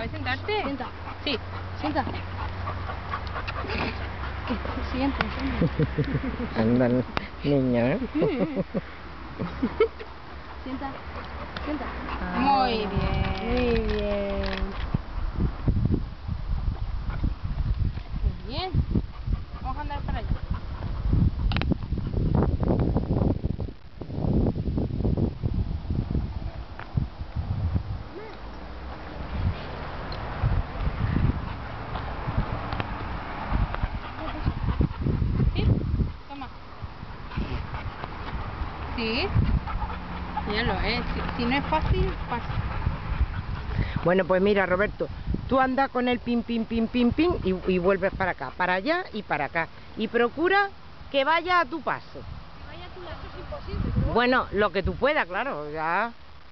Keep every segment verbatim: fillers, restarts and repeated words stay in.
¿Puedes sentarte? Sienta. Sí. Sienta. Siente, siente. Anda, niña, ¿eh? Sienta. Sienta. Muy bien. Muy bien. Muy bien. Vamos a andar para allá. ¿Sí? Toma. Sí. Ya lo es. Si, si no es fácil, pasa. Bueno, pues mira, Roberto, tú andas con el pin, pin, pin, pin, pin y, y vuelves para acá, para allá y para acá. Y procura que vaya a tu paso. Que vaya a tu lado, eso es imposible. Pero... Bueno, lo que tú puedas, claro, ya.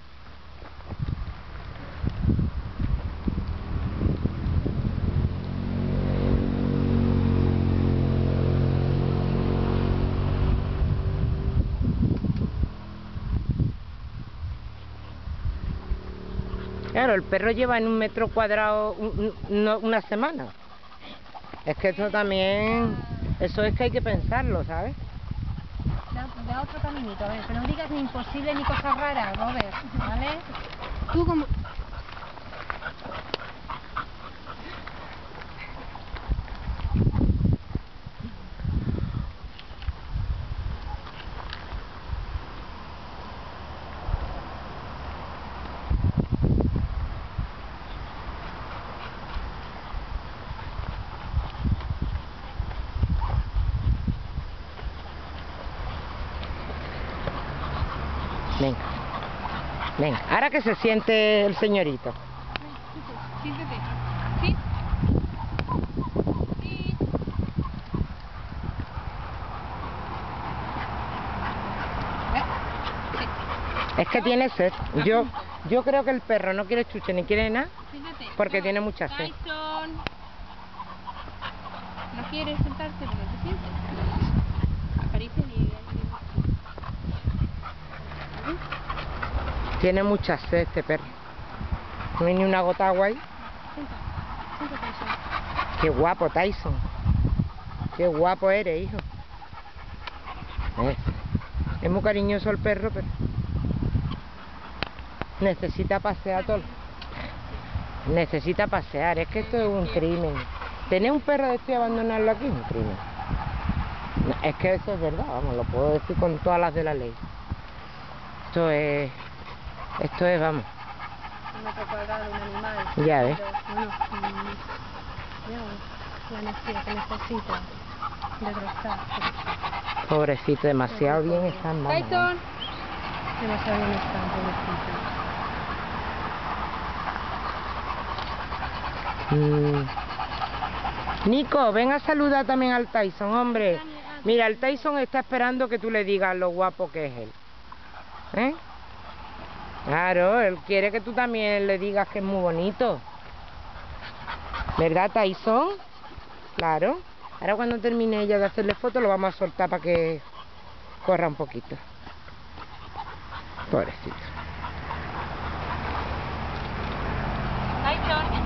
Claro, el perro lleva en un metro cuadrado un, un, una semana. Es que esto también, eso es que hay que pensarlo, ¿sabes? Da, da otro caminito, a ver, que no digas ni imposible ni cosas raras, Robert, ¿vale? Tú como... Venga, venga, ahora que se siente el señorito. Siéntate. ¿Sí? Sí. ¿Eh? Sí. Es que tiene sed. Yo, yo creo que el perro no quiere chuche ni quiere nada Siéntate. porque Toma. tiene mucha sed. Tyson. ¿No quieres sentarte? Pero no te sientes. Acaricia y... Tiene mucha sed este perro. No hay ni una gota de agua ahí. Sienta, sienta, Tyson. Qué guapo, Tyson. Qué guapo eres, hijo. Es, es muy cariñoso el perro, pero necesita pasear todo. Necesita pasear. Es que esto es un crimen. Tener un perro de este y abandonarlo aquí es un crimen. Es que eso es verdad, vamos, lo puedo decir con todas las de la ley. Esto es... Esto es, vamos. Un metro cuadrado, un animal. Ya ves. Bueno, ya, la energía que necesita. Desgastar. Pobrecito, demasiado bien están, vamos. Tyson. Demasiado bien están, pobrecita. Mm. Nico, ven a saludar también al Tyson, hombre. Mira, el Tyson está esperando que tú le digas lo guapo que es él. ¿Eh? Claro, él quiere que tú también le digas que es muy bonito. ¿Verdad, Tyson? Claro. Ahora cuando termine ella de hacerle fotos lo vamos a soltar para que corra un poquito. Pobrecito. Tyson.